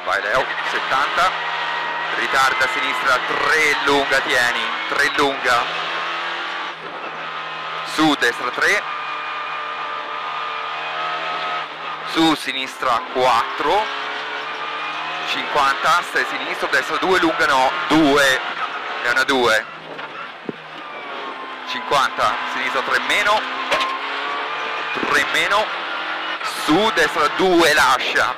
vai Leo, 70, ritarda a sinistra, 3 lunga, tieni, 3 lunga, su destra 3, su sinistra 4, 50, stai sinistro, destra 2, lunga no, 2, è una 2, 50, sinistra 3 meno, 3 meno, su destra 2, lascia,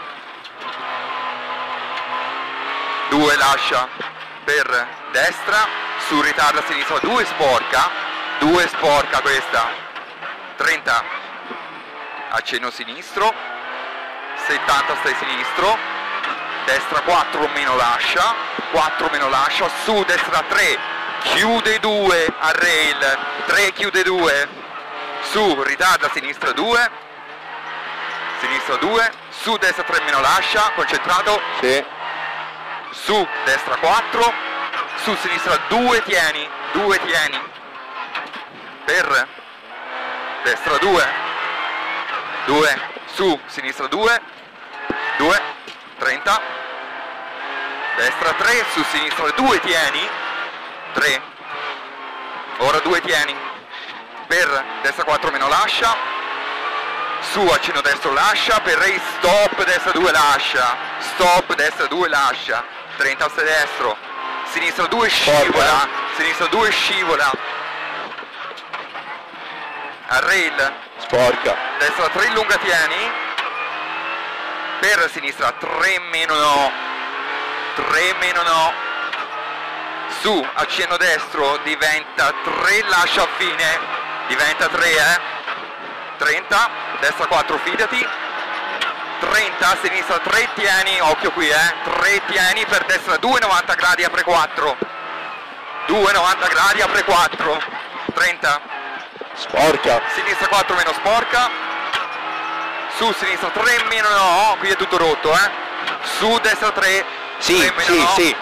2 lascia, per destra, su ritarda a sinistra 2, sporca, 2 sporca questa, 30, accenno sinistro, 70 stai sinistro, destra 4 meno lascia, 4 meno lascia, su destra 3, chiude 2 a rail, 3 chiude 2, su ritarda a sinistra 2, sinistra 2, su destra 3 meno lascia, concentrato, Sì. su destra 4, su sinistra 2 tieni, 2 tieni, per destra 2, 2, su sinistra 2, 2, 30, destra 3, su sinistra 2 tieni, 3, ora 2 tieni, per destra 4 meno lascia, su accenno destro lascia, per rail stop destra 2 lascia, stop destra 2 lascia, 30 stai destro, sinistra 2 scivola, sinistra 2 scivola, a rail, Sporca. destra 3 lunga tieni, per sinistra 3 meno no, 3 meno no, su accenno destro diventa 3 lascia a fine, diventa 3 30, destra 4 fidati, 30, sinistra 3 tieni, occhio qui 3 tieni, per destra 2 90 gradi apre 4, 2 90 gradi apre 4, 30, Sporca. sinistra 4 meno sporca, su sinistra 3 meno no, qui è tutto rotto su destra 3, Sì, 3 meno sì, no, sì.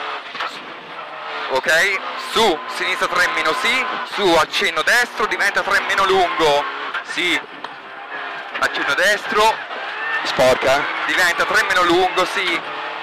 ok, su sinistra 3 meno sì, su accenno destro diventa 3 meno lungo, sì, accenno destro, Sporca. diventa 3 meno lungo, sì,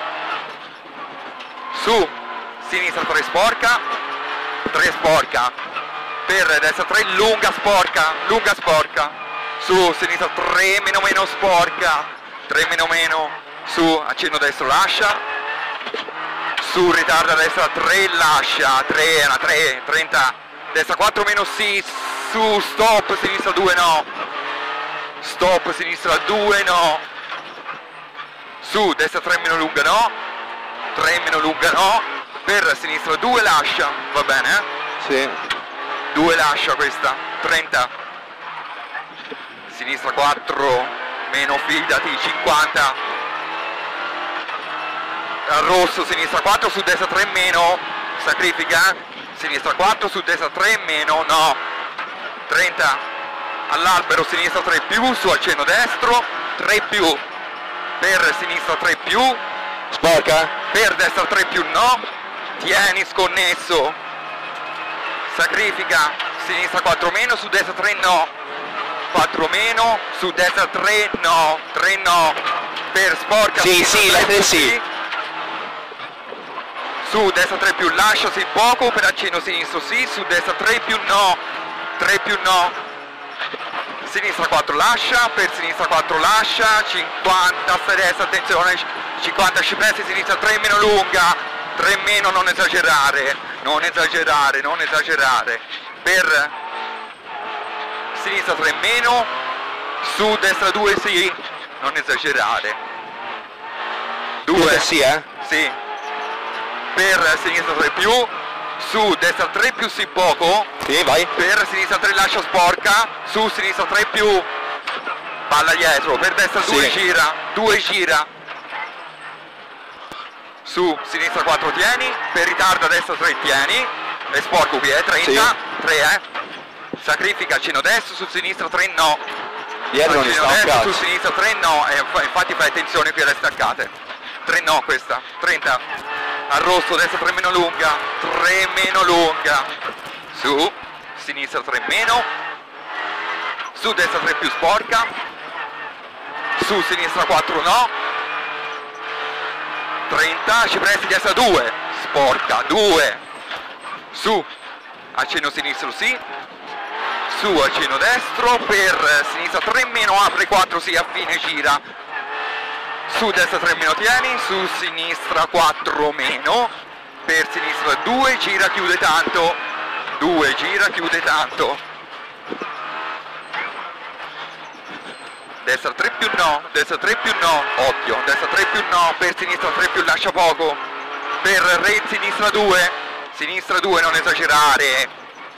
su sinistra 3 sporca, 3 sporca, per destra 3 lunga sporca, su sinistra 3 meno meno sporca, 3 meno meno, su accenno destro lascia, su ritarda a destra 3 lascia, 3 è una 3, 30, destra 4 meno sì, su stop sinistra 2 no, stop sinistra 2 no, su destra 3 meno lunga no, 3 meno lunga no, per sinistra 2 lascia, va bene Sì. 2 lascia questa, 30, sinistra 4 meno fidati, 50, al rosso sinistra 4 su destra 3 meno, sacrifica, sinistra 4 su destra 3 meno, no, 30, all'albero sinistra 3 più, su accenno destro, 3 più, per sinistra 3 più, Sporca. per destra 3 più no, tieni sconnesso, sacrifica, sinistra 4 meno, su destra 3 no, 4 meno, su destra 3 no, 3 no, per sporca, Sì, sinistra sì, 3 la più sì. su destra 3 più lascia sì poco, per accenno sinistro sì, su destra 3 più no, 3 più no, sinistra 4 lascia, per sinistra 4 lascia, 50 stai destra, attenzione, 50 scipresse, sinistra 3 meno lunga, 3 meno, non esagerare, non esagerare, non esagerare, per sinistra 3 meno, su destra 2 sì, non esagerare, 2 Sì, sì, per sinistra 3 più, su destra 3 più sì poco, Sì, vai. per sinistra 3 lascia sporca, su sinistra 3 più, palla dietro, per destra 2 Sì. gira, 2 gira, su sinistra 4 tieni, per ritardo a destra 3 tieni, e sporco qui 30, Sì. 3 sacrifica accenno destro, su sinistra 3 no, Dietro non accenno sta un destro, su cazzo. sinistra 3 no, e infatti fai attenzione qui alle staccate, 3 no questa, 30, al rosso, destra 3 meno lunga, 3 meno lunga, su, sinistra 3 meno, su destra 3 più sporca, su sinistra 4 no, 30, ci presti destra 2, sporca, 2, su, accenno sinistro sì, su, accenno destro, per sinistra 3 meno, apre 4 sì, a fine gira, su destra 3 meno tieni, su sinistra 4 meno, per sinistra 2, gira, chiude tanto, 2, gira, chiude tanto, destra 3 più no, destra 3 più no, occhio, destra 3 più no, per sinistra 3 più lascia poco, per rail sinistra 2, non esagerare,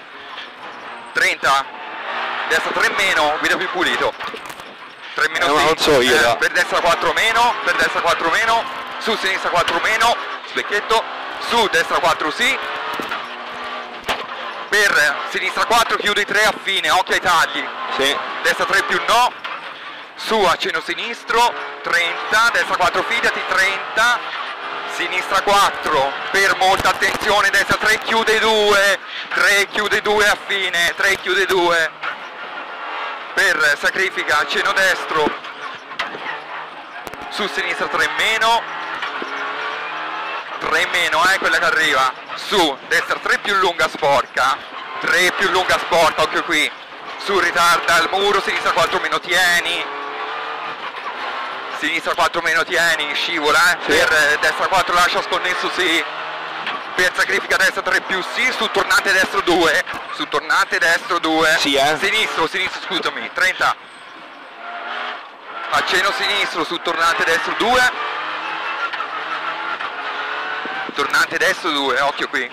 30, destra 3 meno, guida più pulito, 3 meno non so io, per destra 4 meno, per destra 4 meno, su sinistra 4 meno, specchietto, su destra 4 sì, per sinistra 4 chiudi 3 a fine, occhio ai tagli, sì, destra 3 più no, su accenno sinistro, 30, destra 4 fidati, 30, sinistra 4, per molta attenzione, destra 3 chiude 2, 3 chiude 2 a fine, 3 chiude 2, per sacrifica accenno destro, su sinistra 3 meno, 3 meno, quella che arriva, su destra 3 più lunga sporca, 3 più lunga sporca, occhio qui, su ritarda al muro, sinistra 4 meno tieni, sinistra 4 meno tieni, scivola, sì. Per destra 4 lascia sconnesso sì, per sacrifica destra 3 più sì, su tornante destro 2, su tornante destro 2, sì, sinistro scusami, 30, accenno sinistro su tornante destro 2, tornante destro 2, occhio qui,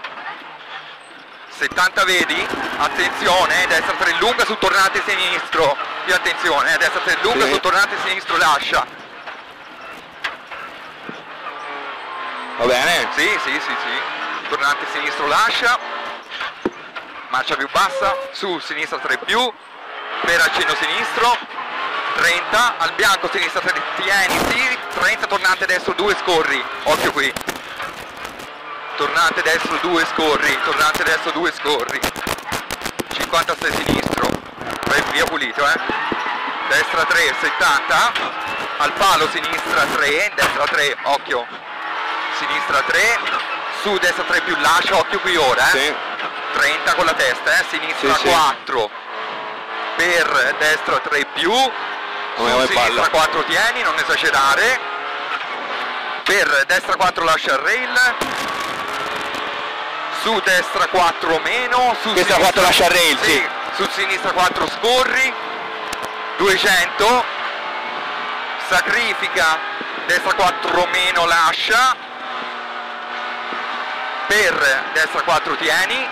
70 vedi, attenzione, destra 3 lunga su tornante sinistro, più attenzione, destra 3 lunga sì. su tornante sinistro lascia, va bene? sì, tornante sinistro lascia, marcia più bassa, su sinistra 3 più, per accenno sinistro, 30, al bianco sinistra 3 tieni, sì, 30, tornante destro 2 scorri, occhio qui, tornante destro 2 scorri, tornante destro 2 scorri, 56 sinistro, vai via pulito destra 3, 70, al palo sinistra 3, destra 3, occhio, sinistra 3, su destra 3 più lascia, occhio qui ora, sì. 30 con la testa, sinistra sì, 4, per destra 3 più, su sinistra 4 tieni, non esagerare, per destra 4 lascia il rail, su destra 4 meno, su destra 4 lascia il rail, sì. Su sinistra 4 scorri, 200, sacrifica, destra 4 meno lascia, per destra 4 tieni,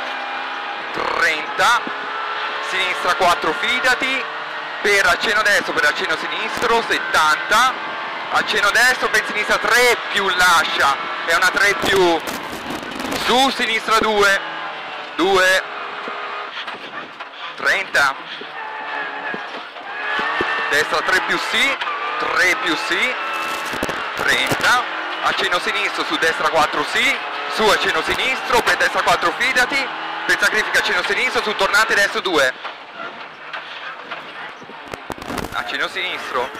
30, sinistra 4 fidati, per accenno destro, per accenno sinistro, 70, accenno destro, per sinistra 3 più lascia, è una 3 più, su sinistra 2, 2, 30, destra 3 più sì, 3 più sì, 30, accenno sinistro, su destra 4 sì, su accenno sinistro, per destra 4 fidati, per sacrifica accenno sinistro, su tornante destro 2, accenno sinistro,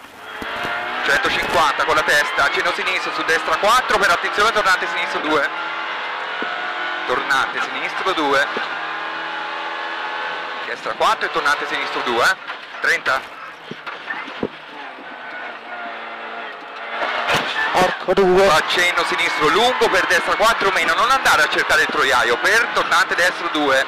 150 con la testa, accenno sinistro, su destra 4, per attenzione tornante sinistro 2, tornante sinistro 2, destra 4 e tornante sinistro 2, 30, Porco 2, accenno sinistro lungo, per destra 4 meno, non andare a cercare il troiaio, per tornante destro 2,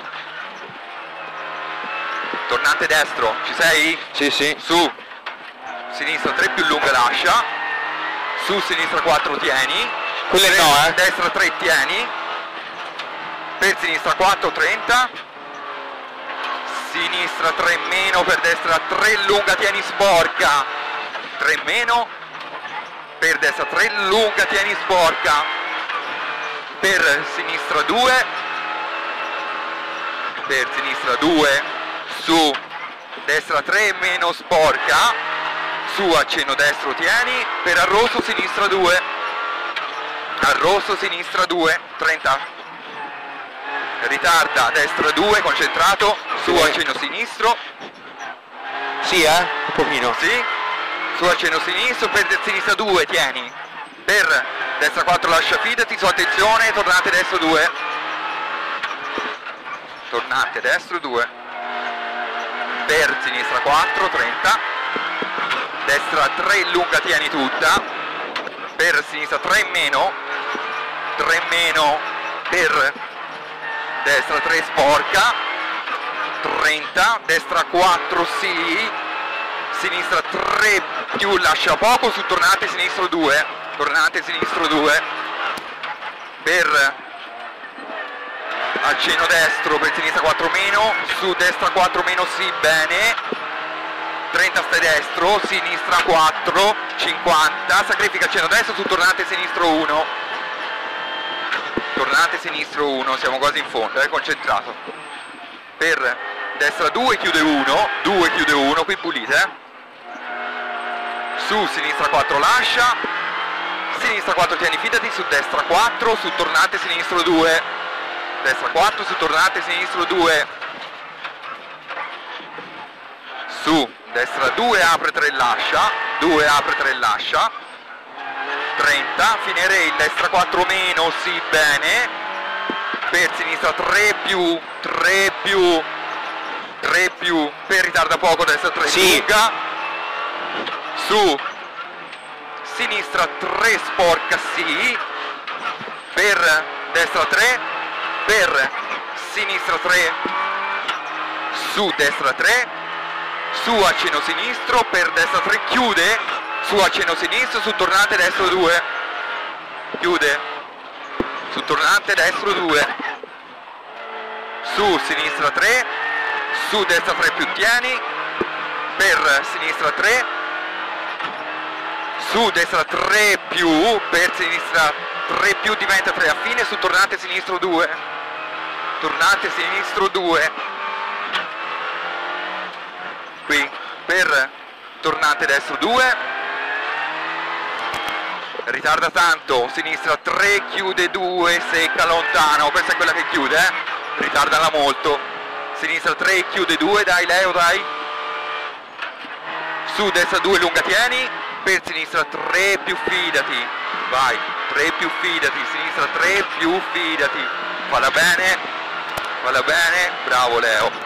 tornante destro, ci sei? sì, Su sinistra 3 più lunga lascia, su sinistra 4 tieni, quelle per no, destra 3 tieni, per sinistra 4 30, sinistra 3 meno, per destra 3 lunga tieni sporca, 3 meno, per destra 3 lunga tieni sporca, per sinistra 2, per sinistra 2, su destra 3 meno sporca, su accenno destro tieni, per arrosso sinistra 2, arrosso sinistra 2, 30, ritarda destra 2, concentrato, su accenno sinistro, sì, un pochino, sì, su accenno sinistro, per sinistra 2 tieni, per destra 4 lascia fidati, su attenzione, tornante destro 2, tornante destro 2, per sinistra 4, 30, destra 3 lunga tieni tutta, per sinistra 3 in meno, 3 in meno, per destra 3 sporca, 30, destra 4 sì, sinistra 3 più lascia poco, su tornante sinistro 2, tornante sinistro 2, per accenno destro, per sinistra 4 meno, su destra 4 meno sì, bene, 30 stai destro, sinistra 4, 50, sacrifica accenno destro, su tornante sinistro 1, tornante sinistro 1, siamo quasi in fondo, concentrato, per destra 2 chiude 1, 2 chiude 1, qui pulite, su sinistra 4 lascia, sinistra 4 tieni fidati, su destra 4, su tornante sinistro 2, destra 4, su tornante sinistro 2, su destra 2 apre 3 lascia, 2 apre 3 lascia, 30, fine rail, destra 4 meno, sì bene, per sinistra 3 più, 3 più, 3 più, per ritarda poco, destra 3 sì. lunga, su sinistra 3 sporca sì, per destra 3, per sinistra 3, su destra 3, su accenno sinistro, per destra 3 chiude, su accenno sinistro, su tornante destro 2, chiude, su tornante destro 2, su sinistra 3, su destra 3 più tieni, per sinistra 3, su destra 3 più, per sinistra 3 più diventa 3 a fine, su tornante sinistro 2, tornante sinistro 2, qui per tornante destro 2, ritarda tanto, sinistra 3 chiude 2, secca lontano, questa è quella che chiude, ritardala molto, sinistra 3 chiude 2, dai Leo dai, su destra 2 lunga tieni, per sinistra 3 più fidati, vai, 3 più fidati, sinistra 3 più fidati, falla bene, bravo Leo.